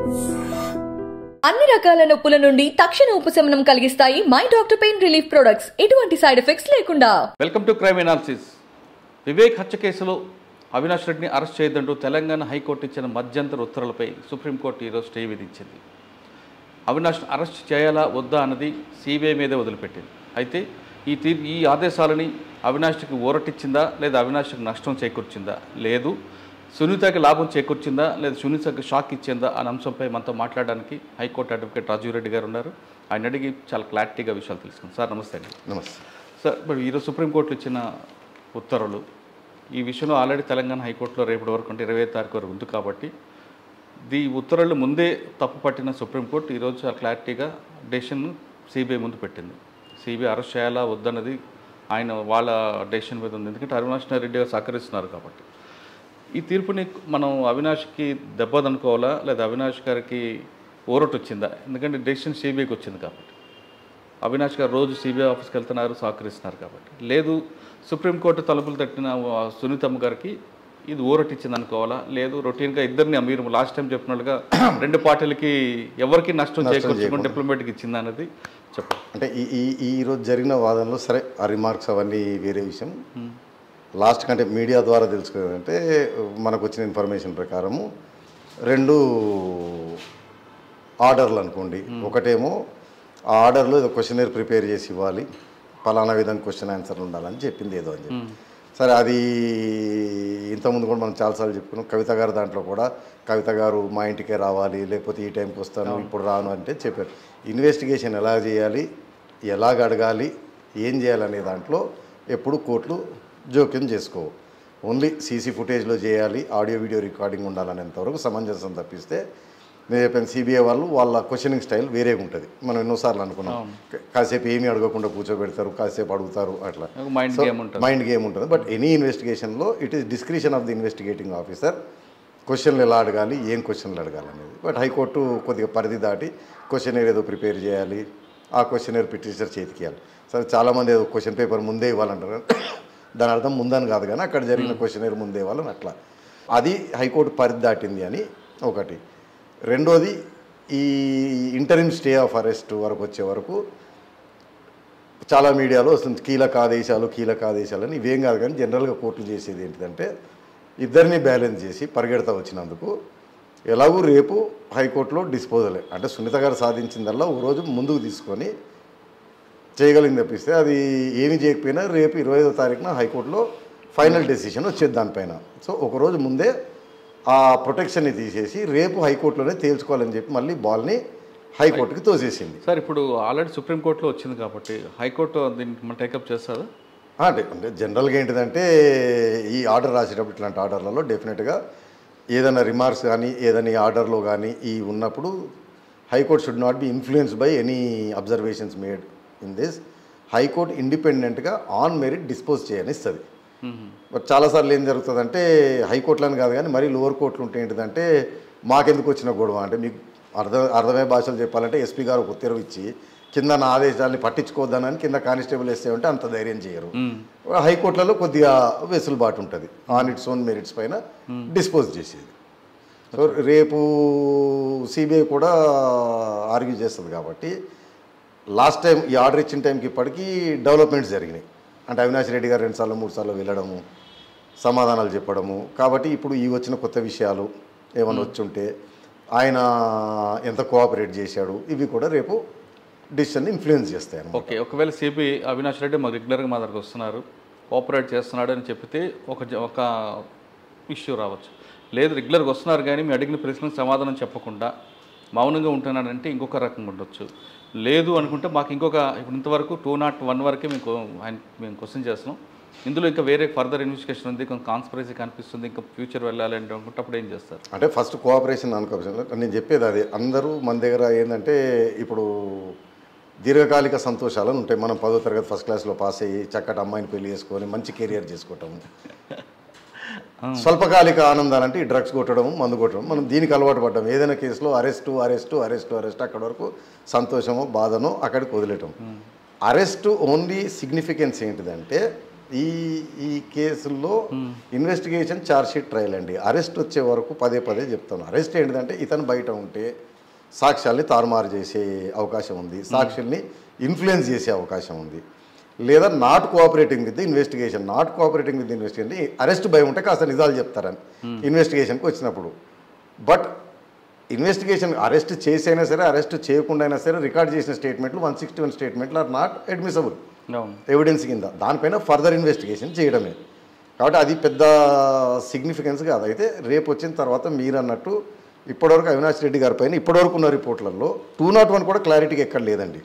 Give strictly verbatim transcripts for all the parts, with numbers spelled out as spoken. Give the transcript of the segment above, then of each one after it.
అన్ని రకాల నొప్పుల నుండి తక్షణ ఉపశమనం కలిగిస్తాయి my doctor pain relief products. ఎటువంటి సైడ్ ఎఫెక్ట్స్ లేకుండా. Welcome to crime analysis. Vivek హత్య కేసులో అవినాష్ రెడ్డిని అరెస్ట్ చేయొద్దంటూ తెలంగాణ హైకోర్టు ఇచ్చిన మధ్యంతర ఉత్తర్వులపై సుప్రీంకోర్టు ఈరోజు స్టే విధించింది. అవినాష్ను అరెస్ట్ చేయాలా వద్దా అన్నది సిబిఐ మీదే వదిలిపెట్టింది. అయితే ఈ తీ ఈ ఆదేశాలని అవినాష్కి ఊరటిచ్చిందా లేదా అవినాష్కి నష్టం చేకూర్చిందా, లేదు సునీతకి లాభం చేకూర్చిందా లేదా సునీతకి షాక్ ఇచ్చిందా అనే అంశంపై మనతో మాట్లాడడానికి హైకోర్టు అడ్వకేట్ రాజీవ్ రెడ్డి గారు ఉన్నారు. ఆయన అడిగి చాలా క్లారిటీగా విషయాలు తెలుసుకుంది. సార్ నమస్తే అండి. నమస్తే సార్. ఇప్పుడు ఈరోజు సుప్రీంకోర్టులో ఇచ్చిన ఉత్తర్వులు ఈ విషయంలో ఆల్రెడీ తెలంగాణ హైకోర్టులో రేపటి వరకు అంటే ఇరవై తారీఖు వరకు ఉంది కాబట్టి ఈ ఉత్తర్వులు ముందే తప్పు పట్టిన సుప్రీంకోర్టు ఈరోజు చాలా క్లారిటీగా డెసిషన్ సిబిఐ ముందు పెట్టింది. సిబిఐ అరెస్ట్ చేయాలా వద్దన్నది ఆయన వాళ్ళ డెసిషన్ మీద ఉంది. ఎందుకంటే అవినాష్ రెడ్డి గారు సహకరిస్తున్నారు కాబట్టి. ఈ తీర్పుని మనం అవినాష్కి దెబ్బదనుకోవాలా లేదా అవినాష్ గారికి ఓరట్ వచ్చిందా? ఎందుకంటే డెసిషన్ సిబిఐకి వచ్చింది కాబట్టి. అవినాష్ గారు రోజు సిబిఐ ఆఫీస్కి వెళ్తున్నారు, సహకరిస్తున్నారు కాబట్టి. లేదు సుప్రీంకోర్టు తలుపులు తట్టిన సునీతమ్మ గారికి ఇది ఊరట్ ఇచ్చింది అనుకోవాలా, లేదు రొటీన్గా ఇద్దరిని మీరు లాస్ట్ టైం చెప్పినట్టుగా రెండు పార్టీలకి ఎవరికి నష్టం చేకూర్చుకుని డిప్లొమాటిక్ ఇచ్చింది అన్నది చెప్పండి. అంటే ఈ ఈ ఈరోజు జరిగిన వాదనలో సరే ఆ రిమార్క్స్ అవన్నీ వేరే విషయం. లాస్ట్ కంటే మీడియా ద్వారా తెలుసుకోవాలంటే మనకు వచ్చిన ఇన్ఫర్మేషన్ ప్రకారము రెండు ఆర్డర్లు అనుకోండి. ఒకటేమో ఆ ఆర్డర్లో ఏదో క్వశ్చనర్ ప్రిపేర్ చేసి ఇవ్వాలి, పలానా విధంగా క్వశ్చన్ ఆన్సర్లు ఉండాలని చెప్పింది ఏదో అని చెప్పి. సరే అది ఇంతకుముందు కూడా మనం చాలాసార్లు చెప్పుకున్నాం. కవిత గారు దాంట్లో కూడా కవిత గారు మా ఇంటికే రావాలి, లేకపోతే ఈ టైంకి వస్తాను ఇప్పుడు రాను అంటే చెప్పారు. ఇన్వెస్టిగేషన్ ఎలా చేయాలి, ఎలాగ అడగాలి, ఏం చేయాలనే దాంట్లో ఎప్పుడు కోర్టులు జోక్యం చేసుకోవు. ఓన్లీ సీసీ ఫుటేజ్లో చేయాలి, ఆడియో వీడియో రికార్డింగ్ ఉండాలనేంతవరకు సమంజసం తప్పిస్తే నేను చెప్పాను సిబిఐ వాళ్ళు వాళ్ళ క్వశ్చనింగ్ స్టైల్ వేరేగా ఉంటుంది. మనం ఎన్నోసార్లు అనుకున్నాం కాసేపు ఏమీ అడగకుండా కూర్చోబెడతారు, కాసేపు అడుగుతారు, అట్లా మైండ్ గేమ్ ఉంటుంది. బట్ ఎనీ ఇన్వెస్టిగేషన్లో it is discretion of the investigating officer క్వశ్చన్లు ఎలా అడగాలి, ఏం క్వశ్చన్లు అడగాలి అనేది. బట్ హైకోర్టు కొద్దిగా పరిధి దాటి క్వశ్చనర్ ఏదో ప్రిపేర్ చేయాలి, ఆ క్వశ్చనర్ పిటిషనర్ చేతికి ఇవ్వాలి. సరే చాలామంది ఏదో క్వశ్చన్ పేపర్ ముందే ఇవ్వాలంటారు, దాని అర్థం ముందని కాదు కానీ అక్కడ జరిగిన క్వశ్చనర్ ముందే ఇవ్వాలని అట్లా. అది హైకోర్టు పరిధి దాటింది అని ఒకటి. రెండోది ఈ ఇంటరిమ్ స్టే ఆఫ్ అరెస్ట్ వరకు వచ్చే వరకు చాలా మీడియాలో వస్తుంది కీలక ఆదేశాలు కీలక ఆదేశాలు అని. ఇవేం కాదు కానీ జనరల్గా కోర్టులు చేసేది ఏంటిదంటే ఇద్దరిని బ్యాలెన్స్ చేసి పరిగెడతా వచ్చినందుకు ఎలాగూ రేపు హైకోర్టులో డిస్పోజలే అంటే సునీత గారు సాధించిందల్లా ఒక రోజు ముందుకు తీసుకొని చేయగలిగింది తప్పిస్తే అది ఏమి చేయకపోయినా రేపు ఇరవై ఐదో తారీఖున హైకోర్టులో ఫైనల్ డెసిషన్ వచ్చేది దానిపైన. సో ఒకరోజు ముందే ఆ ప్రొటెక్షన్ని తీసేసి రేపు హైకోర్టులోనే తేల్చుకోవాలని చెప్పి మళ్ళీ బాల్ని హైకోర్టుకి తోసేసింది. సార్ ఇప్పుడు ఆల్రెడీ సుప్రీంకోర్టులో వచ్చింది కాబట్టి హైకోర్టు దీనికి మనం టేకప్ చేస్తుందా? అంటే అంటే జనరల్గా ఏంటిదంటే ఈ ఆర్డర్ రాసేటప్పుడు ఇట్లాంటి ఆర్డర్లలో డెఫినెట్గా ఏదైనా రిమార్క్స్ కానీ ఏదైనా ఈ ఆర్డర్లో కానీ ఈ ఉన్నప్పుడు high court should not be influenced by any observations made in this. High court ఇండిపెండెంట్గా ఆన్ మెరిట్ డిస్పోజ్ చేయనిస్తుంది. బట్ చాలాసార్లు ఏం జరుగుతుందంటే హైకోర్టులని కాదు కానీ మరీ లోవర్ కోర్టులు ఉంటే ఏంటిదంటే మాకెందుకు వచ్చిన గొడవ అంటే మీకు అర్థం అర్థమయ్యే భాషలు చెప్పాలంటే ఎస్పీ గారు ఒక ఉత్తర్వు ఇచ్చి కింద నా ఆదేశాలని పట్టించుకోవద్దని కింద కానిస్టేబుల్ వేస్తే ఉంటే అంత ధైర్యం చేయరు. హైకోర్టులలో కొద్దిగా వెసులుబాటు ఉంటుంది ఆన్ ఇట్స్ ఓన్ మెరిట్స్ పైన డిస్పోజ్ చేసేది. సో రేపు సిబిఐ కూడా ఆర్గ్యూ చేస్తుంది కాబట్టి లాస్ట్ టైం ఈ ఆర్డర్ ఇచ్చిన టైంకి ఇప్పటికీ డెవలప్మెంట్స్ జరిగినాయి. అంటే అవినాష్ రెడ్డి గారు రెండు సార్లు మూడు సార్లు వెళ్ళడము, సమాధానాలు చెప్పడము. కాబట్టి ఇప్పుడు ఈ వచ్చిన కొత్త విషయాలు ఏమైనా వచ్చి ఉంటే ఆయన ఎంత కోఆపరేట్ చేశాడు ఇవి కూడా రేపు డిసిషన్ని ఇన్ఫ్లుయెన్స్ చేస్తాయి. ఓకే, ఒకవేళ సిబిఐ అవినాష్ రెడ్డి మాకు రెగ్యులర్గా మా దగ్గరకు వస్తున్నారు, కోఆపరేట్ చేస్తున్నాడు అని చెప్పితే ఒక ఒక ఇష్యూ రావచ్చు. లేదు రెగ్యులర్గా వస్తున్నారు కానీ మీ అడిగిన ప్రశ్నలకు సమాధానం చెప్పకుండా మౌనంగా ఉంటున్నాడంటే ఇంకొక రకంగా ఉండొచ్చు. లేదు అనుకుంటే మాకు ఇంకొక ఇప్పుడు ఇంతవరకు టూ నాట్ వన్ వరకే మేము ఆయన మేము క్వశ్చన్ చేస్తున్నాం, ఇందులో ఇంకా వేరే ఫర్దర్ ఇన్వెస్టిగేషన్ ఉంది, కొంచెం కాన్స్పిరసీ కనిపిస్తుంది, ఇంకా ఫ్యూచర్ వెళ్ళాలి అంటే అనుకుంటే ఏం చేస్తారు? అంటే ఫస్ట్ కోఆపరేషన్ అనుకోవచ్చు. నేను చెప్పేది అది అందరూ మన దగ్గర ఏంటంటే ఇప్పుడు దీర్ఘకాలిక సంతోషాలను ఉంటాయి. మనం పదో తరగతి ఫస్ట్ క్లాస్లో పాస్ అయ్యి చక్కటి అమ్మాయిని పెళ్లి చేసుకొని మంచి కెరియర్ చేసుకోవటం. స్వల్పకాలిక ఆనందాలంటే ఈ డ్రగ్స్ కొట్టడం, మందు కొట్టడం. మనం దీనికి అలవాటు పడ్డాం. ఏదైనా కేసులో అరెస్టు అరెస్టు అరెస్టు అరెస్ట్ అక్కడ వరకు సంతోషమో బాధనో అక్కడికి వదిలేయటం. అరెస్టు ఓన్లీ సిగ్నిఫికెన్స్ ఏంటిదంటే ఈ ఈ కేసుల్లో ఇన్వెస్టిగేషన్ ఛార్జ్షీట్ ట్రయల్ అండి. అరెస్ట్ వచ్చే వరకు పదే పదే చెప్తాను. అరెస్ట్ ఏంటంటే ఇతను బయట ఉంటే సాక్ష్యాల్ని తారుమారు చేసే అవకాశం ఉంది, సాక్షుల్ని ఇన్ఫ్లుయెన్స్ చేసే అవకాశం ఉంది, లేదా not cooperating with investigation. Not cooperating with investigation arrest భయం ఉంటే కాస్త నిజాలు చెప్తారని ఇన్వెస్టిగేషన్కి వచ్చినప్పుడు. బట్ ఇన్వెస్టిగేషన్ అరెస్ట్ చేసైనా సరే అరెస్ట్ చేయకుండా అయినా సరే రికార్డ్ చేసిన స్టేట్మెంట్లు వన్ సిక్స్టీ వన్ స్టేట్మెంట్లు ఆర్ నాట్ అడ్మిసబుల్ ఎవిడెన్స్ కింద. దానిపైన ఫర్దర్ ఇన్వెస్టిగేషన్ చేయడమే. కాబట్టి అది పెద్ద సిగ్నిఫికెన్స్ కాదు. అయితే రేపు వచ్చిన తర్వాత మీరు అన్నట్టు ఇప్పటివరకు అవినాష్ రెడ్డి గారి పైన ఇప్పటివరకు ఉన్న రిపోర్ట్లలో టూ నాట్ వన్ కూడా క్లారిటీగా ఎక్కడ లేదండి.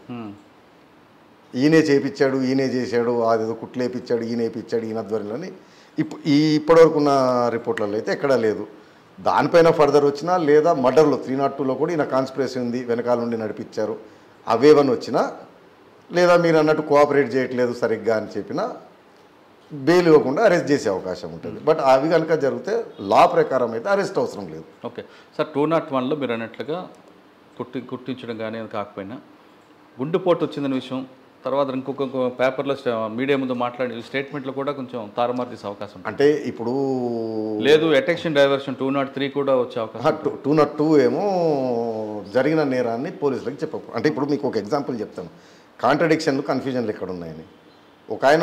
ఈయనే చేపించాడు, ఈయనే చేశాడు, అదేదో కుట్లేపించాడు, ఈయన వేయించాడు, ఈయన ధ్వనిలోని ఇప్పు ఈ ఇప్పటివరకు ఉన్న రిపోర్ట్లలో అయితే ఎక్కడా లేదు. దానిపైన ఫర్దర్ వచ్చినా లేదా మర్డర్లో త్రీ నాట్ టూలో కూడా ఈయన కాన్స్పిరసీ ఉంది, వెనకాల నుండి నడిపించారు, అవేవని వచ్చినా, లేదా మీరు అన్నట్టు కోఆపరేట్ చేయట్లేదు సరిగ్గా అని చెప్పినా బెయిల్ ఇవ్వకుండా అరెస్ట్ చేసే అవకాశం ఉంటుంది. బట్ అవి కనుక జరిగితే లా ప్రకారం అయితే అరెస్ట్ అవసరం లేదు. ఓకే సార్, టూ నాట్ వన్లో మీరు అన్నట్లుగా కుట్టి కుట్టించడం కానీ అది కాకపోయినా గుండెపోటు వచ్చిందనే విషయం తర్వాత ఇంకొక పేపర్లో మీడియా ముందు మాట్లాడే స్టేట్మెంట్లో కూడా కొంచెం తారుమారు చేసే అవకాశం ఉంటుంది. అంటే ఇప్పుడు లేదు attention diversion two not three కూడా వచ్చే అవకాశం. టూ టూ నాట్ టూ ఏమో జరిగిన నేరాన్ని పోలీసులకు చెప్పకు. అంటే ఇప్పుడు మీకు ఒక ఎగ్జాంపుల్ చెప్తాను. కాంట్రడిక్షన్లు కన్ఫ్యూజన్లు ఎక్కడ ఉన్నాయని. ఒక ఆయన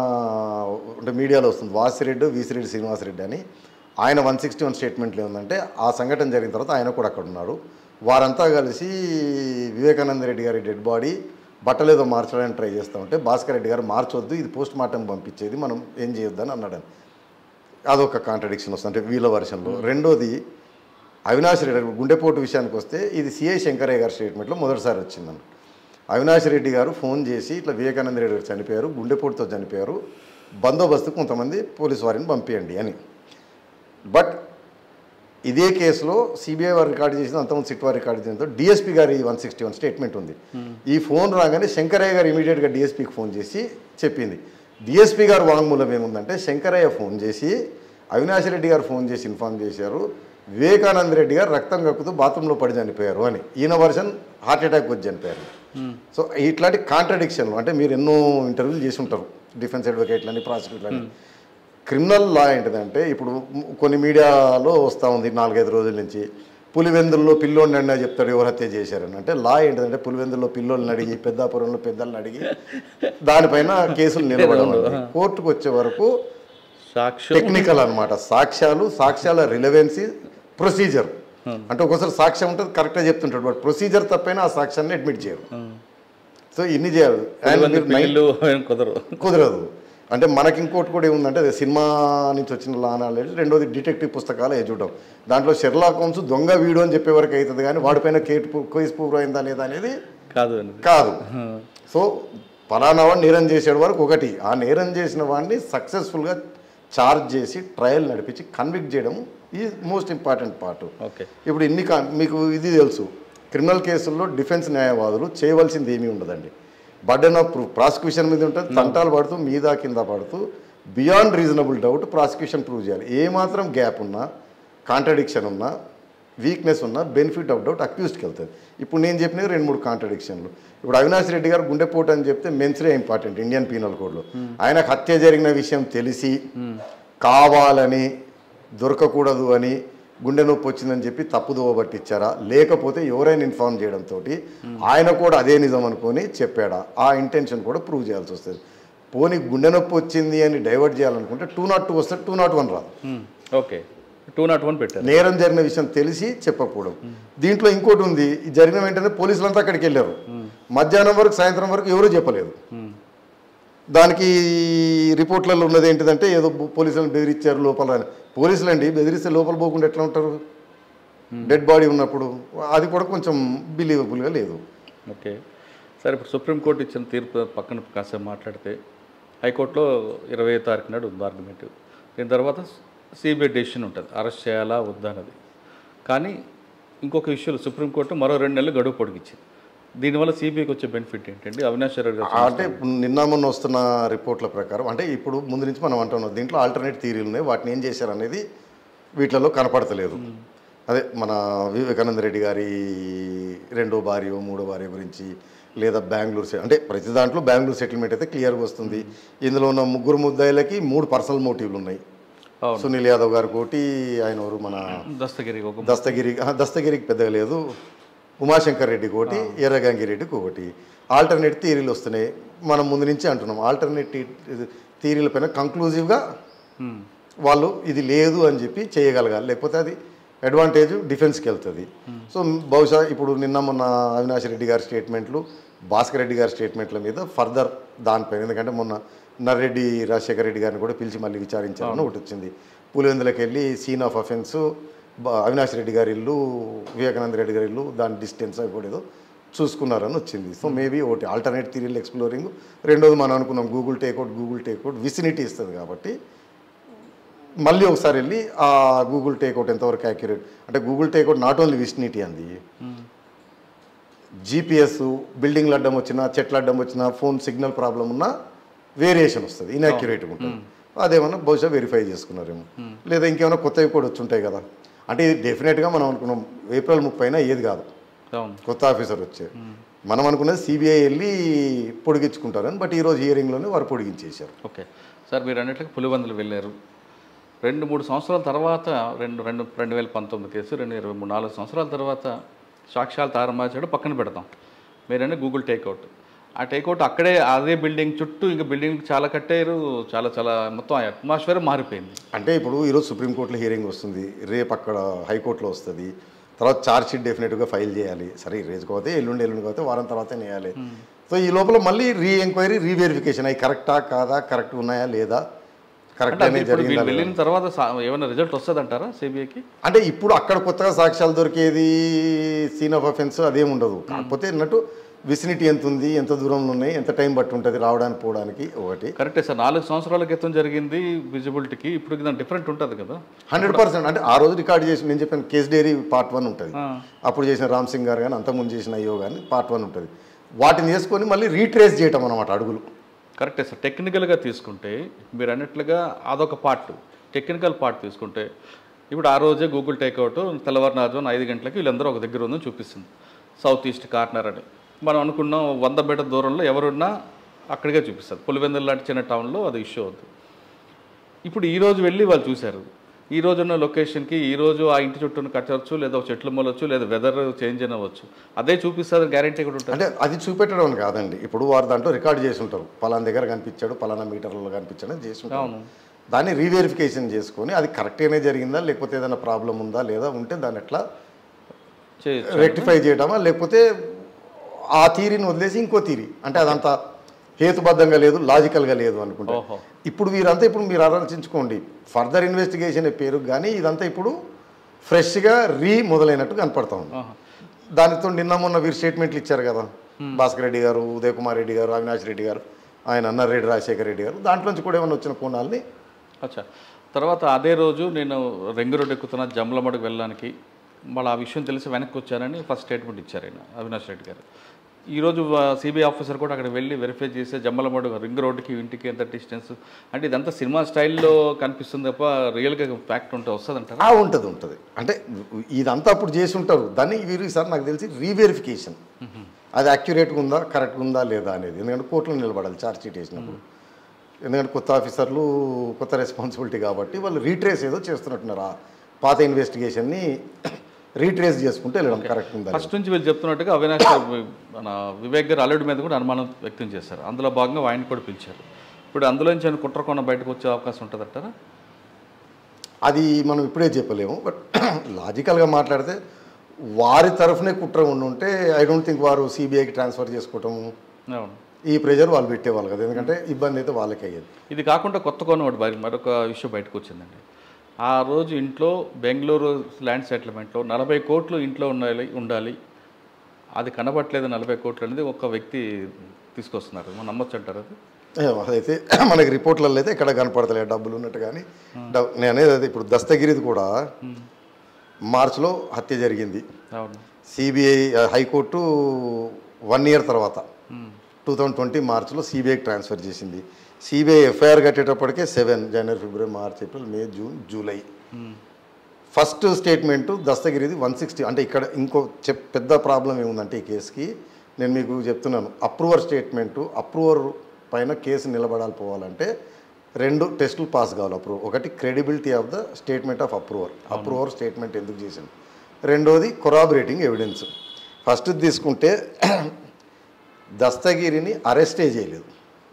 అంటే మీడియాలో వస్తుంది వాసిరెడ్డి వీసిరెడ్డి శ్రీనివాసరెడ్డి అని. ఆయన వన్ సిక్స్టీ వన్ స్టేట్మెంట్లు ఏముందంటే ఆ సంఘటన జరిగిన తర్వాత ఆయన కూడా అక్కడ ఉన్నాడు. వారంతా కలిసి వివేకానంద రెడ్డి గారి డెడ్ బాడీ బట్టలేదో మార్చడానికి ట్రై చేస్తూ ఉంటే భాస్కర్ రెడ్డి గారు మార్చొద్దు, ఇది పోస్ట్ మార్టం పంపించేది, మనం ఏం చేయొద్దని అన్నాడని. అదొక కాంట్రడిక్షన్ వస్తుంది అంటే వీళ్ళ వర్షన్లో. రెండోది అవినాష్ రెడ్డి గుండెపోటు విషయానికి వస్తే ఇది సిఐ శంకరయ్య గారి స్టేట్మెంట్లో మొదటిసారి వచ్చిందన్న. అవినాష్ రెడ్డి గారు ఫోన్ చేసి ఇట్లా వివేకానంద రెడ్డి గారు చనిపోయారు, గుండెపోటుతో చనిపోయారు, బందోబస్తు కొంతమంది పోలీసు వారిని పంపించండి అని. బట్ ఇదే కేసులో సిబిఐ వారు రికార్డు చేసిన అంతమంది సిట్ వారు రికార్డు చేసిన డిఎస్పీ గారి వన్ సిక్స్టీ వన్ స్టేట్మెంట్ ఉంది. ఈ ఫోన్ రాగానే శంకరయ్య గారు ఇమీడియట్గా డిఎస్పీకి ఫోన్ చేసి చెప్పింది. డిఎస్పీ గారు వాంగ్మూలం ఏముందంటే శంకరయ్య ఫోన్ చేసి అవినాష్ రెడ్డి గారు ఫోన్ చేసి ఇన్ఫార్మ్ చేశారు వివేకానంద రెడ్డి గారు రక్తం కక్కుతూ బాత్రూంలో పడి చనిపోయారు అని. ఈయన వర్షన్ హార్ట్ అటాక్ వచ్చి చనిపోయారు. సో ఇట్లాంటి కాంట్రడిక్షన్లు అంటే మీరు ఎన్నో ఇంటర్వ్యూలు చేసి ఉంటారు డిఫెన్స్ అడ్వకేట్లని ప్రాసిక్యూటర్లని. క్రిమినల్ లా ఏంటిదంటే ఇప్పుడు కొన్ని మీడియాలో వస్తూ ఉంది నాలుగైదు రోజుల నుంచి పులివెందుల్లో పిల్లోడిని అడినా చెప్తాడు ఎవరు హత్య చేశారని. అంటే లా ఏంటిదంటే పులివెందుల్లో పిల్లోళ్ళని అడిగి పెద్దాపురంలో పెద్దలను అడిగి దానిపైన కేసులు నిలబడడం. కోర్టుకు వచ్చే వరకు టెక్నికల్ అనమాట. సాక్ష్యాలు, సాక్ష్యాల రిలవెన్సీ, ప్రొసీజర్. అంటే ఒక్కోసారి సాక్ష్యం ఉంటుంది కరెక్ట్గా చెప్తుంటాడు, బట్ ప్రొసీజర్ తప్పైనా ఆ సాక్ష్యాన్ని అడ్మిట్ చేయరు. సో ఇన్ని చేయాలి కుదరదు. అంటే మనకి ఇంకోటి కూడా ఏముందంటే అదే సినిమా నుంచి వచ్చిన లా నాలెడ్జ్. రెండోది డిటెక్టివ్ పుస్తకాలు చూడడం. దాంట్లో షెర్లాక్ హోమ్స్ దొంగ వీడు అని చెప్పే వరకు అవుతుంది కానీ వాడిపైన కేటు కేసు పూర్వం అయిందా లేదా అనేది కాదు కాదు సో పలానా వాడు నేరం చేసేడు వరకు ఒకటి, ఆ నేరం చేసిన వాడిని సక్సెస్ఫుల్గా ఛార్జ్ చేసి ట్రయల్ నడిపించి కన్విక్ట్ చేయడం is most important part. Okay, ఇప్పుడు ఇన్ని మీకు ఇది తెలుసు, క్రిమినల్ కేసుల్లో డిఫెన్స్ న్యాయవాదులు చేయవలసింది ఏమీ ఉండదండి. బర్డెన్ ఆఫ్ ప్రూఫ్ ప్రాసిక్యూషన్ మీద ఉంటుంది. తంటాలు పడుతూ మీద కింద పడుతూ beyond reasonable doubt prosecution prove చేయాలి. ఏమాత్రం గ్యాప్ ఉన్నా, కాంట్రడిక్షన్ ఉన్నా, వీక్నెస్ ఉన్నా బెనిఫిట్ ఆఫ్ డౌట్ అక్యూజ్డ్కి వెళ్తుంది. ఇప్పుడు నేను చెప్పినవి రెండు మూడు కాంట్రడిక్షన్లు. ఇప్పుడు అవినాష్ రెడ్డి గారు గుండెపోటు అని చెప్తే మెన్సరే ఇంపార్టెంట్ ఇండియన్ పీనల్ కోడ్లో. ఆయనకు హత్య జరిగిన విషయం తెలిసి కావాలని దొరకకూడదు అని గుండె నొప్పి వచ్చిందని చెప్పి తప్పుదోవ పట్టించారా, లేకపోతే ఎవరైనా ఇన్ఫార్మ్ చేయడంతో ఆయన కూడా అదే నిజం అనుకొని చెప్పాడా, ఆ ఇంటెన్షన్ కూడా ప్రూవ్ చేయాల్సి వస్తుంది. పోనీ గుండె నొప్పి వచ్చింది అని డైవర్ట్ చేయాలనుకుంటే టూ నాట్ టూ వస్తే టూ నాట్ వన్ రాదు. ఓకే, టూ నాట్ వన్ పెట్టారు. నేరం జరిగిన విషయం తెలిసి చెప్పకపోవడం. దీంట్లో ఇంకోటి ఉంది, జరిగిన వెంటనే పోలీసులంతా అక్కడికి వెళ్ళారు. మధ్యాహ్నం వరకు సాయంత్రం వరకు ఎవరూ చెప్పలేదు. దానికి రిపోర్ట్లలో ఉన్నది ఏంటిదంటే ఏదో పోలీసులను బెదిరించారు లోపల. పోలీసులు అండి బెదిరిస్తే లోపల పోకుండా ఎట్లా ఉంటారు డెడ్ బాడీ ఉన్నప్పుడు? అది కూడా కొంచెం బిలీవబుల్గా లేదు. ఓకే, సరే ఇప్పుడు సుప్రీంకోర్టు ఇచ్చిన తీర్పు పక్కన కాసేపు మాట్లాడితే హైకోర్టులో ఇరవై తారీఖు నాడు ఉంది ఆర్గ్యుమెంట్. దీని తర్వాత సిబిఐ డెసిషన్ ఉంటుంది అరెస్ట్ చేయాలా వద్దా అన్నది. కానీ ఇంకొక విషయంలో సుప్రీంకోర్టు మరో రెండు నెలలు గడువు పొడిగించింది. దీనివల్ల సిబిఐకి వచ్చే బెనిఫిట్ ఏంటండి? అవినాష్ రెడ్డి అంటే నిన్న మొన్న వస్తున్న రిపోర్ట్ల ప్రకారం అంటే ఇప్పుడు ముందు నుంచి మనం అంటున్నాం దీంట్లో ఆల్టర్నేట్ థియరీలు ఉన్నాయి, వాటిని ఏం చేశారనేది వీటిలలో కనపడతలేదు. అదే మన వివేకానంద రెడ్డి గారి రెండో భార్య మూడో భార్య గురించి, లేదా బెంగళూరు సె అంటే ప్రతి దాంట్లో బెంగళూరు సెటిల్మెంట్ అయితే క్లియర్గా వస్తుంది. ఇందులో ఉన్న ముగ్గురు ముద్దాయిలకి మూడు పర్సనల్ మోటివ్లు ఉన్నాయి. సునీల్ యాదవ్ గారు కోటి, ఆయన ఎవరు మన దస్తగిరి దస్తగిరి దస్తగిరికి పెద్దగా లేదు, ఉమాశంకర్ రెడ్డి కోటి, ఎర్రగంగిరెడ్డికి ఒకటి. ఆల్టర్నేట్ థీరీలు వస్తున్నాయి. మనం ముందు నుంచి అంటున్నాం ఆల్టర్నేట్ థీరీల పైన కంక్లూజివ్గా వాళ్ళు ఇది లేదు అని చెప్పి చేయగలగాలి, లేకపోతే అది అడ్వాంటేజ్ డిఫెన్స్కి వెళ్తుంది. సో బహుశా ఇప్పుడు నిన్న మొన్న అవినాష్ రెడ్డి గారి స్టేట్మెంట్లు, భాస్కర్ రెడ్డి గారి స్టేట్మెంట్ల మీద ఫర్దర్ దానిపైన, ఎందుకంటే మొన్న నర్రెడ్డి రాజశేఖర రెడ్డి గారిని కూడా పిలిచి మళ్ళీ విచారించాలని ఒకటి వచ్చింది. పులివెందులకు వెళ్ళి scene of offence, Avinash Reddy గారి ఇల్లు, వివేకానంద రెడ్డి గారి ఇల్లు, దాని డిస్టెన్స్ అవి కూడా ఏదో చూసుకున్నారని వచ్చింది. సో మేబీ ఒకటి ఆల్టర్నేట్ థియరీలు ఎక్స్ప్లోరింగ్, రెండోది మనం అనుకున్నాం Google takeout Google takeout vicinity ఇస్తుంది కాబట్టి మళ్ళీ ఒకసారి వెళ్ళి ఆ గూగుల్ టేక్అవుట్ ఎంతవరకు యాక్యురేట్, అంటే Google takeout not only vicinity అంది, జీపీఎస్ బిల్డింగ్లు అడ్డం వచ్చినా, చెట్ల అడ్డం వచ్చినా, ఫోన్ సిగ్నల్ ప్రాబ్లం ఉన్నా వేరియేషన్ వస్తుంది, ఇన్యాక్యురేట్గా ఉంటుంది. అదేమన్నా బహుశా వెరిఫై చేసుకున్నారేమో, లేదా ఇంకేమైనా కొత్తవి కూడా వచ్చి ఉంటాయి కదా. అంటే ఇది డెఫినెట్గా మనం అనుకున్నాం ఏప్రిల్ ముప్పైన ఏది కాదు కొత్త ఆఫీసర్ వచ్చే, మనం అనుకున్నది సిబిఐ వెళ్ళి పొడిగించుకుంటారని, బట్ ఈరోజు హియరింగ్లోనే వారు పొడిగించేశారు. ఓకే సార్, మీరు అన్నట్లుగా పులివెందులు వెళ్ళారు. రెండు మూడు సంవత్సరాల తర్వాత రెండు రెండు రెండు వేల పంతొమ్మిది కేసు రెండు ఇరవై మూడు నాలుగు సంవత్సరాల తర్వాత సాక్ష్యాలు తారమార్చాడు పక్కన పెడతాం. మీరన్నీ గూగుల్ టేక్అవుట్, ఆ టేక్అవుట్ అక్కడే అదే బిల్డింగ్ చుట్టూ ఇంకా బిల్డింగ్ చాలా కట్టారు, చాలా చాలా మొత్తం అట్మాస్ఫియర్ మారిపోయింది. అంటే ఇప్పుడు ఈరోజు సుప్రీంకోర్టులో హియరింగ్ వస్తుంది, రేపు అక్కడ హైకోర్టులో వస్తుంది, తర్వాత ఛార్జ్ షీట్ డెఫినెట్గా ఫైల్ చేయాలి. సరే రేజు కాకపోతే ఎల్లుండి ఎల్లుండి కాకపోతే వారం తర్వాత వేయాలి. సో ఈ లోపల మళ్ళీ రీ ఎంక్వైరీ రీవెరిఫికేషన్ అవి కరెక్టా కాదా, కరెక్ట్ ఉన్నాయా లేదా, కరెక్ట్ అనేది జరిగింది. వెళ్ళిన తర్వాత ఏమైనా రిజల్ట్ వస్తుంది అంటారా సిబిఐకి? అంటే ఇప్పుడు అక్కడ కొత్తగా సాక్ష్యాలు దొరికేది సీన్ ఆఫ్ అఫెన్స్ అదేమి ఉండదు. కాకపోతే అన్నట్టు విసినిటీ ఎంత ఉంది, ఎంత దూరంలో ఉన్నాయి, ఎంత టైం బట్టి ఉంటుంది రావడానికి పోవడానికి. ఒకటి కరెక్టే సార్, నాలుగు సంవత్సరాల క్రితం జరిగింది విజిబిలిటీకి ఇప్పుడు దాని డిఫరెంట్ ఉంటుంది కదా హండ్రెడ్ పర్సెంట్. అంటే ఆ రోజు రికార్డ్ చేసి నేను చెప్పాను కేస్ డైరీ పార్ట్ వన్ ఉంటుంది, అప్పుడు చేసిన రామ్ సింగ్ గారు కానీ అంతకుముందు చేసిన అయ్యో కానీ పార్ట్ వన్ ఉంటుంది. వాటిని చేసుకొని మళ్ళీ రీట్రేస్ చేయటం అన్నమాట అడుగులు. కరెక్టే సార్, టెక్నికల్గా తీసుకుంటే మీరు అన్నట్లుగా అదొక పార్ట్, టెక్నికల్ పార్ట్ తీసుకుంటే ఇప్పుడు ఆ రోజే గూగుల్ టేక్అవుట్ తెల్లవారునారు ఐదు గంటలకి వీళ్ళందరూ ఒక దగ్గర ఉందని చూపిస్తుంది, సౌత్ ఈస్ట్ కార్నర్ అని. మనం అనుకున్నాం వంద మీటర్ దూరంలో ఎవరున్నా అక్కడికే చూపిస్తారు. పులివెందులు లాంటి చిన్న టౌన్లో అది ఇష్యూ అవుతుంది. ఇప్పుడు ఈరోజు వెళ్ళి వాళ్ళు చూశారు, ఈ రోజున్న లొకేషన్కి ఈరోజు ఆ ఇంటి చుట్టూ కట్టవచ్చు, లేదా చెట్లు మొలవచ్చు, లేదా వెదర్ చేంజ్ అవ్వచ్చు, అదే చూపిస్తుంది గ్యారెంటీ కూడా ఉంటుంది. అంటే అది చూపెట్టడం కాదండి, ఇప్పుడు వారు దాంట్లో రికార్డ్ చేసి ఉంటారు, పలానా దగ్గర కనిపించాడు, పలానా మీటర్లలో కనిపించాడు చేసి ఉంటారు. దాన్ని రీవెరిఫికేషన్ చేసుకొని అది కరెక్ట్గానే జరిగిందా, లేకపోతే ఏదైనా ప్రాబ్లం ఉందా లేదా, ఉంటే దాన్ని ఎట్లా రెక్టిఫై చేయడమా, లేకపోతే ఆ థీరీని వదిలేసి ఇంకో థీరీ, అంటే అదంతా హేతుబద్ధంగా లేదు, లాజికల్గా లేదు అనుకుంటా. ఇప్పుడు వీరంతా ఇప్పుడు మీరు ఆలోచించుకోండి, ఫర్దర్ ఇన్వెస్టిగేషన్ పేరు కానీ ఇదంతా ఇప్పుడు ఫ్రెష్గా రీ మొదలైనట్టు కనపడతా ఉంది. దానితో నిన్న మొన్న వీరు స్టేట్మెంట్లు ఇచ్చారు కదా, భాస్కర్ రెడ్డి గారు, ఉదయ్ కుమార్ రెడ్డి గారు, అవినాష్ రెడ్డి గారు, ఆయన నర్రెడ్డి రాజశేఖర రెడ్డి గారు, దాంట్లోంచి కూడా ఏమైనా వచ్చిన కోణాలని. అచ్చా, తర్వాత అదే రోజు నేను రింగ్ రోడ్ ఎక్కుతున్న జమ్లమడుగు వెళ్ళడానికి మళ్ళీ ఆ విషయం తెలిసి వెనక్కి వచ్చారని ఫస్ట్ స్టేట్మెంట్ ఇచ్చారు ఆయన అవినాష్ రెడ్డి గారు. ఈరోజు సిబిఐ ఆఫీసర్ కూడా అక్కడ వెళ్ళి వెరిఫై చేసి జమ్మలమడుగు రింగ్ రోడ్డుకి ఇంటికి ఎంత డిస్టెన్స్, అంటే ఇదంతా సినిమా స్టైల్లో కనిపిస్తుంది తప్ప రియల్గా ఫ్యాక్ట్ ఉంటే వస్తుంది అంటారా? ఉంటుంది ఉంటుంది అంటే ఇదంతా అప్పుడు చేసి ఉంటారు, దాన్ని వీరు సార్ నాకు తెలిసి రీవెరిఫికేషన్, అది అక్యురేట్గా ఉందా కరెక్ట్గా ఉందా లేదా అనేది. ఎందుకంటే కోర్టులో నిలబడాలి ఛార్జ్ షీట్ వేసినప్పుడు, ఎందుకంటే కొత్త ఆఫీసర్లు కొత్త రెస్పాన్సిబిలిటీ కాబట్టి వాళ్ళు రీట్రేస్ ఏదో చేస్తున్నట్టున్నారు, పాత ఇన్వెస్టిగేషన్ని రీట్రేస్ చేసుకుంటే వెళ్ళడం కరెక్ట్ ఉందా. ఫస్ట్ నుంచి వీళ్ళు చెప్తున్నట్టుగా అవినాష్ మన వివేక్ గారు అల్లుడి మీద కూడా అనుమానం వ్యక్తం చేశారు, అందులో భాగంగా ఆయన కూడా పిలిచారు. ఇప్పుడు అందులోంచి ఆయన కుట్రకొన్న బయటకు వచ్చే అవకాశం ఉంటుందంటారా? అది మనం ఇప్పుడే చెప్పలేము, బట్ లాజికల్గా మాట్లాడితే వారి తరఫునే కుట్ర ఉండుంటే ఐ డోంట్ థింక్ వారు సిబిఐకి ట్రాన్స్ఫర్ చేసుకోవటము ఈ ప్రెజర్ వాళ్ళు పెట్టేవాళ్ళు కదా, ఎందుకంటే ఇబ్బంది అయితే వాళ్ళకి అయ్యేది. ఇది కాకుండా కొత్త కొన్న ఒకటి మరొక ఇష్యూ బయటకు వచ్చిందండి. ఆ రోజు ఇంట్లో బెంగళూరు ల్యాండ్ సెటిల్మెంట్లో నలభై కోట్లు ఇంట్లో ఉండాలి ఉండాలి అది కనబట్టలేదు, నలభై కోట్లు అనేది ఒక వ్యక్తి తీసుకొస్తున్నారు, మనం నమ్మొచ్చు అంటారు? అది అదైతే మనకి రిపోర్ట్లలో అయితే ఎక్కడ కనపడతలేదు డబ్బులు ఉన్నట్టు. కానీ నేను అనేది అది ఇప్పుడు దస్తగిరిది కూడా మార్చిలో హత్య జరిగింది, సిబిఐ హైకోర్టు వన్ ఇయర్ తర్వాత టూ థౌజండ్ ట్వంటీ మార్చ్లో సిబిఐకి ట్రాన్స్ఫర్ చేసింది. సిబిఐ ఎఫ్ఐఆర్ కట్టేటప్పటికే సెవెన్ జనవరి ఫిబ్రవరి March April May June July. First statement దస్తగిరిది వన్ సిక్స్టీ, అంటే ఇక్కడ ఇంకో చెప్ పెద్ద ప్రాబ్లం ఏముందంటే ఈ కేసుకి నేను మీకు చెప్తున్నాను, అప్రూవర్ స్టేట్మెంటు అప్రూవర్ పైన కేసు నిలబడాలి పోవాలంటే రెండు టెస్టులు పాస్ కావాలి. అప్రూవర్ ఒకటి credibility of the statement of approver, approver statement ఎందుకు చేసింది. రెండోది కొరాబరేటింగ్ ఎవిడెన్స్. ఫస్ట్ తీసుకుంటే దస్తగిరిని అరెస్టే చేయలేదు.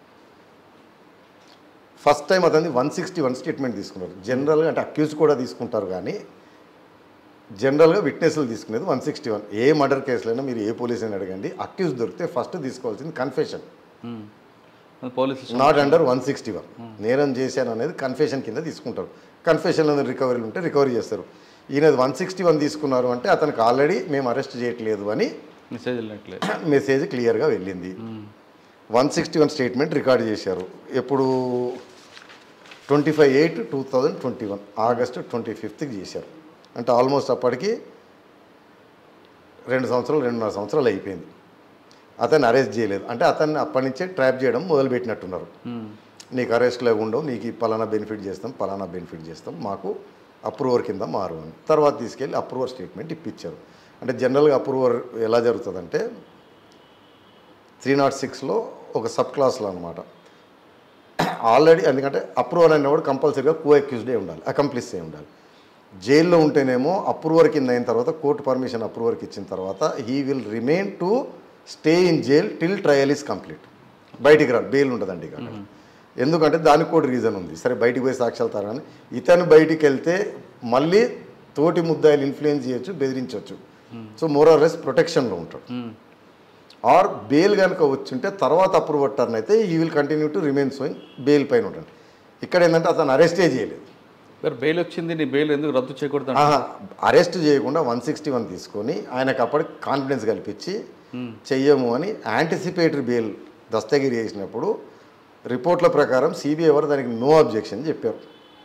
ఫస్ట్ టైం అతన్ని వన్ సిక్స్టీ వన్ స్టేట్మెంట్ తీసుకున్నారు. జనరల్గా అంటే అక్యూజ్ కూడా తీసుకుంటారు, కానీ జనరల్గా విట్నెస్లు తీసుకునేది వన్ సిక్స్టీ వన్. ఏ మర్డర్ కేసులైనా మీరు ఏ పోలీస్ అని అడగండి, అక్యూజ్ దొరికితే ఫస్ట్ తీసుకోవాల్సింది confession, police not under one sixty one. నేరం చేశాను అనేది కన్ఫెషన్ కింద తీసుకుంటారు. కన్ఫెషన్లో రికవరీలు ఉంటే రికవరీ చేస్తారు. ఈయనది వన్ సిక్స్టీ వన్ తీసుకున్నారు అంటే అతనికి ఆల్రెడీ మేము అరెస్ట్ చేయట్లేదు అని మెసేజ్ మెసేజ్ క్లియర్గా వెళ్ళింది. One sixty one statement record చేశారు. ఎప్పుడు twenty five eight two thousand twenty one August twenty ఫిఫ్త్కి చేశారు. అంటే ఆల్మోస్ట్ అప్పటికి రెండు సంవత్సరాలు రెండున్నర సంవత్సరాలు అయిపోయింది. అతన్ని అరెస్ట్ చేయలేదు అంటే అతన్ని అప్పటి నుంచే ట్రాప్ చేయడం మొదలుపెట్టినట్టున్నారు. నీకు అరెస్ట్లో ఉండవు, నీకు పలానా బెనిఫిట్ చేస్తాం పలానా బెనిఫిట్ చేస్తాం, మాకు అప్రూవర్ కింద మారు అని. తర్వాత తీసుకెళ్ళి అప్రూవర్ స్టేట్మెంట్ ఇప్పించారు. అంటే జనరల్గా అప్రూవర్ ఎలా జరుగుతుందంటే త్రీ నాట్ సిక్స్లో ఒక సబ్ క్లాస్లో అనమాట. ఆల్రెడీ ఎందుకంటే అప్రూవర్ అయినప్పుడు కంపల్సరీగా కో అక్యూజ్డే ఉండాలి, అకంప్లిసే ఉండాలి. జైల్లో ఉంటేనేమో అప్రూవర్ కింద అయిన తర్వాత కోర్టు పర్మిషన్ అప్రూవర్కి ఇచ్చిన తర్వాత he will remain to stay in jail till trial is complete. బయటికి రాడు, బెయిల్ ఉంటుందండి ఇక్కడ. ఎందుకంటే దానికి కూడా రీజన్ ఉంది. సరే బయటికి పోయి సాక్ష్యాలు తరగానే ఇతను బయటికి వెళ్తే మళ్ళీ తోటి ముద్దాయిలు ఇన్ఫ్లుయెన్స్ చేయొచ్చు, బెదిరించవచ్చు. సో మోర్ ఆర్ లెస్ ప్రొటెక్షన్లో ఉంటాడు. ఆర్ బెయిల్ కనుక వచ్చింటే తర్వాత అప్రూవర్ టర్న్ అయితే he will continue to remain సోయింగ్ బెయిల్ పైన ఉంటాడు. ఇక్కడ ఏంటంటే అతను అరెస్టే చేయలేదు. బెయిల్ వచ్చింది, నీ బెయిల్ ఎందుకు రద్దు చేయకూడదు? అరెస్ట్ చేయకుండా వన్ సిక్స్టీ వన్ తీసుకొని ఆయనకు అప్పటికి కాన్ఫిడెన్స్ కల్పించి చెయ్యము అని యాంటిసిపేటరీ బెయిల్ దస్తగిరి చేసినప్పుడు రిపోర్ట్ల ప్రకారం సిబిఐ వారు దానికి నో అబ్జెక్షన్ చెప్పారు.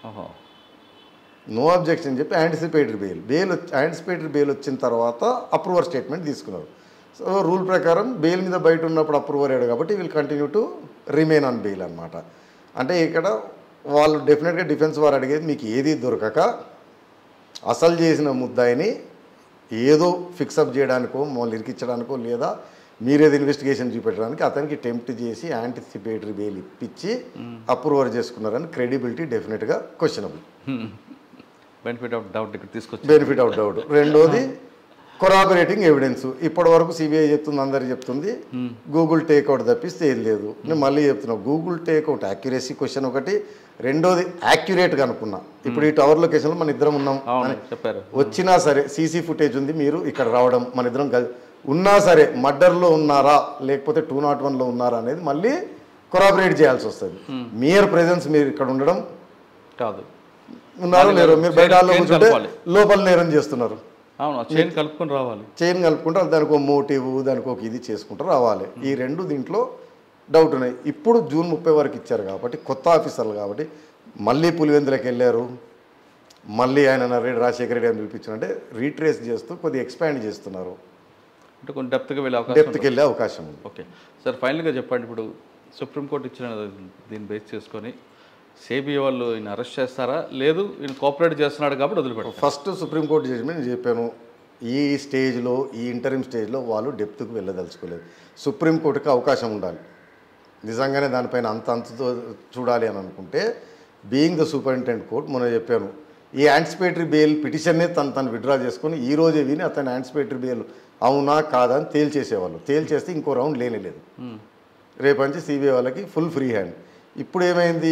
నో అబ్జెక్షన్ చెప్పి anticipatory bail bail anticipatory bail వచ్చిన తర్వాత అప్రూవర్ స్టేట్మెంట్ తీసుకున్నారు. సో రూల్ ప్రకారం బెయిల్ మీద బయట ఉన్నప్పుడు అప్రూవర్ అయ్యాడు కాబట్టి will continue to remain on bail అనమాట. అంటే ఇక్కడ వాళ్ళు డెఫినెట్గా డిఫెన్స్ వారు అడిగేది మీకు ఏది దొరకక అసలు చేసిన ముద్దాయిని ఏదో ఫిక్సప్ చేయడానికో మమ్మల్ని ఇరికించడానికో లేదా మీరేది ఇన్వెస్టిగేషన్ చూపెట్టడానికి అతనికి టెంప్ట్ చేసి యాంటిసిపేటరీ బెయిల్ ఇప్పించి అప్రూవర్ చేసుకున్నారని క్రెడిబిలిటీ డెఫినెట్గా క్వశ్చనబుల్. బెనిఫిట్ ఆఫ్ డౌట్ ఇక్కడ తీసుకొచ్చి బెనిఫిట్ ఆఫ్ డౌట్. రెండోది కొరాబరేటింగ్ ఎవిడెన్స్. ఇప్పటి వరకు సిబిఐ చెప్తుంది, అందరు చెప్తుంది గూగుల్ టేక్అవుట్ తప్పిస్తే ఏం లేదు. నేను మళ్ళీ చెప్తున్నా, గూగుల్ టేక్అవుట్ యాక్యురసీ క్వశ్చన్ ఒకటి, రెండోది యాక్యురేట్గా అనుకున్నా. ఇప్పుడు ఈ టవర్ లొకేషన్లో మన ఇద్దరం ఉన్నాం చెప్పారు, వచ్చినా సరే సీసీ ఫుటేజ్ ఉంది, మీరు ఇక్కడ రావడం మన ఇద్దరం ఉన్నా సరే మర్డర్లో ఉన్నారా లేకపోతే టూ నాట్ వన్లో ఉన్నారా అనేది మళ్ళీ కొరాబరేట్ చేయాల్సి వస్తుంది. మియర్ ప్రెజెన్స్ మీరు ఇక్కడ ఉండడం కాదు, ఉన్నారు లేరు, మీరు బయట కూర్చుంటే లోపల నేరం చేస్తున్నారు. అవును, చైన్ కలుపుకొని రావాలి. చైన్ కలుపుకుంటే దానికి ఒక మోటివ్ దానికి ఒక ఇది చేసుకుంటూ రావాలి. ఈ రెండు దీంట్లో డౌట్ ఉన్నాయి. ఇప్పుడు జూన్ ముప్పై వరకు ఇచ్చారు కాబట్టి కొత్త ఆఫీసర్లు కాబట్టి మళ్ళీ పులివెందులకు వెళ్ళారు, మళ్ళీ ఆయన రెడ్డి రాజశేఖర రెడ్డి అని పిలిపించారంటే రీట్రేస్ చేస్తూ కొద్దిగా ఎక్స్పాండ్ చేస్తున్నారు, అంటే కొంచెం డెప్త్గా వెళ్ళే అవకాశం డెప్త్కి వెళ్ళే అవకాశం ఉంది. ఓకే సార్, ఫైనల్గా చెప్పండి, ఇప్పుడు సుప్రీంకోర్టు ఇచ్చిన దీన్ని బేస్ చేసుకొని సిబిఐ వాళ్ళు ఈయన అరెస్ట్ చేస్తారా, లేదు ఈయన కోఆపరేట్ చేస్తున్నాడు కాబట్టి వదిలిపెట్టారు? ఫస్ట్ సుప్రీంకోర్టు జడ్జిమెంట్ నేను చెప్పాను, ఈ స్టేజ్లో ఈ ఇంటరిమ్ స్టేజ్లో వాళ్ళు డెప్త్కి వెళ్ళదలుచుకోలేదు. సుప్రీంకోర్టుకి అవకాశం ఉండాలి, నిజంగానే దానిపైన అంత అంతతో చూడాలి అని అనుకుంటే బీయింగ్ ద సూపరింటెండెంట్ కోర్ట్ మొన్న చెప్పాను, ఈ యాంటిసిపేటరీ బెయిల్ పిటిషన్నే తను తను విత్డ్రా చేసుకొని ఈ రోజే విని అతను యాంటిసిపేటరీ బెయిల్ అవునా కాదా అని తేల్చేసేవాళ్ళు. తేల్చేస్తే ఇంకో రౌండ్ లేనేలేదు. రేపు నుంచి సిబిఐ వాళ్ళకి ఫుల్ ఫ్రీ హ్యాండ్. ఇప్పుడు ఏమైంది,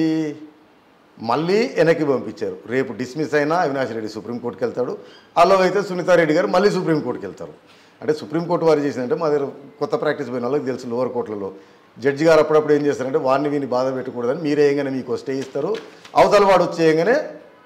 మళ్ళీ వెనక్కి పంపించారు. రేపు డిస్మిస్ అయినా అవినాష్ రెడ్డి సుప్రీంకోర్టుకి వెళ్తాడు, అలా అయితే సునీతారెడ్డి గారు మళ్ళీ సుప్రీంకోర్టుకి వెళ్తారు. అంటే సుప్రీంకోర్టు వారు చేసిందంటే మా దగ్గర కొత్త ప్రాక్టీస్ పోయిన వాళ్ళకి తెలుసు, లోవర్ కోర్టులలో జడ్జి గారు అప్పుడప్పుడు ఏం చేస్తారంటే వాడిని వీని బాధ పెట్టకూడదని మీరే ఏంగానే మీకు స్టే ఇస్తారు, అవతల వాడు వచ్చేయంగానే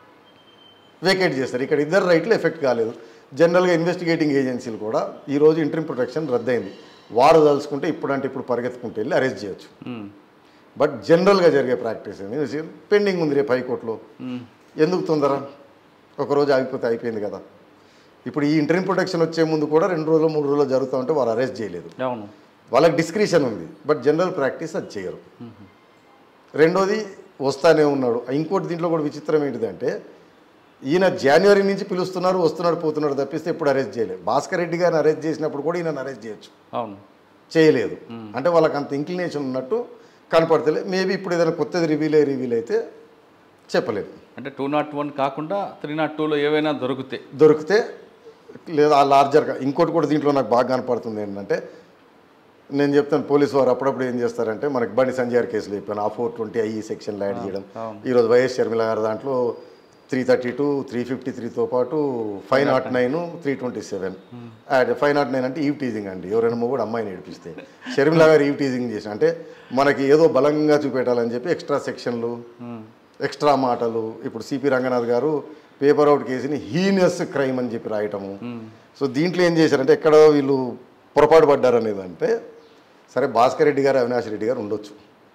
వేకేట్ చేస్తారు. ఇక్కడ ఇద్దరు రైట్లు ఎఫెక్ట్ కాలేదు. జనరల్గా ఇన్వెస్టిగేటింగ్ ఏజెన్సీలు కూడా ఈరోజు ఇంటరిమ్ ప్రొటెక్షన్ రద్దయింది. వారు తలుచుకుంటే ఇప్పుడంటే ఇప్పుడు పరిగెత్తుకుంటూ వెళ్ళి అరెస్ట్ చేయొచ్చు. బట్ జనరల్గా జరిగే ప్రాక్టీస్ ఏంది, పెండింగ్ ఉంది రేపు హైకోర్టులో, ఎందుకు తొందర, ఒకరోజు ఆగిపోతే అయిపోయింది కదా. ఇప్పుడు ఈ ఇంటరిమ్ ప్రొటెక్షన్ వచ్చే ముందు కూడా రెండు రోజులు మూడు రోజులు జరుగుతూ ఉంటే వారు అరెస్ట్ చేయలేదు, వాళ్ళకి డిస్క్రిషన్ ఉంది. బట్ జనరల్ ప్రాక్టీస్ అది చేయరు. రెండోది వస్తానే ఉన్నాడు. ఇంకోటి దీంట్లో కూడా విచిత్రం ఏంటిదంటే ఈయన జనవరి నుంచి పిలుస్తున్నారు, వస్తున్నాడు పోతున్నాడు తప్పిస్తే ఎప్పుడు అరెస్ట్ చేయలేదు. భాస్కర్ రెడ్డి గారిని అరెస్ట్ చేసినప్పుడు కూడా ఈయన అరెస్ట్ చేయొచ్చు. అవును, చేయలేదు. అంటే వాళ్ళకి అంత ఇంక్లినేషన్ ఉన్నట్టు కనపడతలేదు. మేబీ ఇప్పుడు ఏదైనా కొత్తది రివీల్ అయ్యి రివీల్ అయితే చెప్పలేదు. అంటే టూ నాట్ వన్ కాకుండా త్రీ నాట్ టూలో ఏవైనా దొరికితే దొరికితే లేదా ఆ లార్జర్గా ఇంకోటి కూడా దీంట్లో నాకు బాగా కనపడుతుంది ఏంటంటే, నేను చెప్తాను పోలీసు వారు అప్పుడప్పుడు ఏం చేస్తారంటే, మనకి బండి సంజయ్ గారి కేసులో చెప్పాను ఆ ఫోర్ ట్వంటీ ఐ సెక్షన్లో యాడ్ చేయడం. ఈరోజు వైఎస్ షర్మిల గారి దాంట్లో three thirty two three fifty త్రీతో పాటు five not nine three twenty seven add. Five not nine అంటే ఈవ్ టీజింగ్ అండి, ఎవరైనా కూడా అమ్మాయిని ఏడిపిస్తే. షర్మిల గారు ఈవ్ టీజింగ్ చేసిన అంటే మనకి ఏదో బలంగా చూపెట్టాలని చెప్పి ఎక్స్ట్రా సెక్షన్లు, ఎక్స్ట్రా మాటలు. ఇప్పుడు సిపి రంగనాథ్ గారు పేపర్ అవుట్ కేసుని హీనియస్ క్రైమ్ అని చెప్పి రాయటము. సో దీంట్లో ఏం చేశారంటే ఎక్కడ వీళ్ళు పొరపాటు పడ్డారు అనేది అంటే, సరే భాస్కర్ రెడ్డి గారు అవినాష్ రెడ్డి గారు ఉండొచ్చు,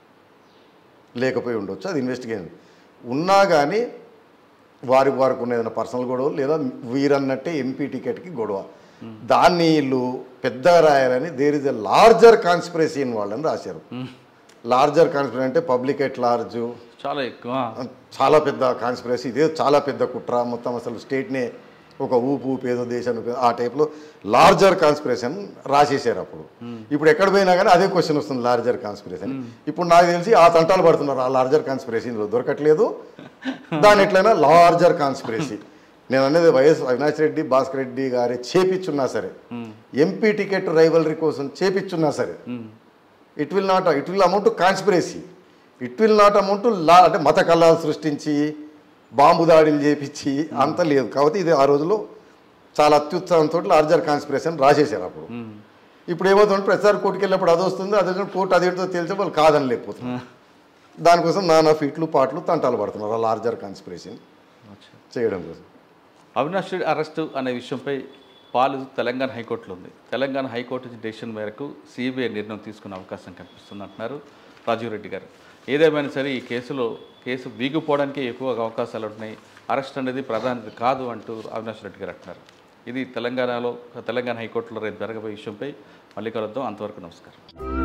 లేకపోయి ఉండొచ్చు, అది ఇన్వెస్టిగేషన్ ఉన్నా కానీ వారికి వారికి ఉన్న ఏదైనా పర్సనల్ గొడవ లేదా వీరన్నట్టే ఎంపీ టికెట్కి గొడవ, దాన్ని వీళ్ళు పెద్దగా రాయాలని there is a larger conspiracy in వాళ్ళని రాశారు. లార్జర్ కాన్స్పిరసీ అంటే పబ్లిక్ ఎట్ లార్జ్, చాలా ఎక్కువ, చాలా పెద్ద కాన్స్పిరసీ, ఇదే చాలా పెద్ద కుట్ర, మొత్తం అసలు స్టేట్నే ఒక ఊపు ఊపు ఏదో దేశాన్ని ఆ టైప్లో లార్జర్ కాన్స్పిరసీ రాసేసారు. అప్పుడు ఇప్పుడు ఎక్కడ పోయినా కానీ అదే క్వశ్చన్ వస్తుంది, లార్జర్ కాన్స్పిరసీ. ఇప్పుడు నాకు తెలిసి ఆ తంటాలు పడుతున్నారు, ఆ లార్జర్ కాన్స్పిరసీ ఇందులో దొరకట్లేదు, దాని ఎట్లయినా లార్జర్ కాన్స్పిరసీ. నేను అనేది వైఎస్ అవినాష్ రెడ్డి భాస్కర్ రెడ్డి గారే చేపిచ్చున్నా సరే, ఎంపీ టికెట్ రైవలరీ కోసం చేపిచ్చున్నా సరే, it will not it will amount to conspiracy, it will not amount to law అంటే మత కళాలు సృష్టించి బాంబు దాడులు చేపించి అంత లేదు. కాబట్టి ఇది ఆ రోజులో చాలా అత్యుత్సాహంతో లార్జర్ కాన్స్పిరసీ అని రాసేసారు. అప్పుడు ఇప్పుడు ఏమవుతుంది, ప్రతిసారి కోర్టుకు వెళ్ళినప్పుడు అది వస్తుంది, అదే కోర్టు అదేంటో తెలిసే వాళ్ళు కాదని లేకపోతున్నారు. దానికోసం నానా ఫీట్లు పాటలు తంటాలు పడుతున్నారు ఆ లార్జర్ కాన్స్పిరసీని చేయడం కోసం. అవినాష్ రెడ్డి అరెస్టు అనే విషయంపై పాలు తెలంగాణ హైకోర్టులో ఉంది. తెలంగాణ హైకోర్టు డెసిషన్ మేరకు సిబిఐ నిర్ణయం తీసుకునే అవకాశం కనిపిస్తుంది అంటున్నారు రాజీవ్ రెడ్డి గారు. ఏదేమైనా సరే ఈ కేసులో కేసు వీగిపోవడానికి ఎక్కువ అవకాశాలు ఉంటున్నాయి, అరెస్ట్ అనేది ప్రధానది కాదు అంటూ అవినాష్ రెడ్డి గారు అంటున్నారు. ఇది తెలంగాణలో తెలంగాణ హైకోర్టులో రేపు జరగబోయే విషయంపై మళ్ళీ కలుద్దాం. అంతవరకు నమస్కారం.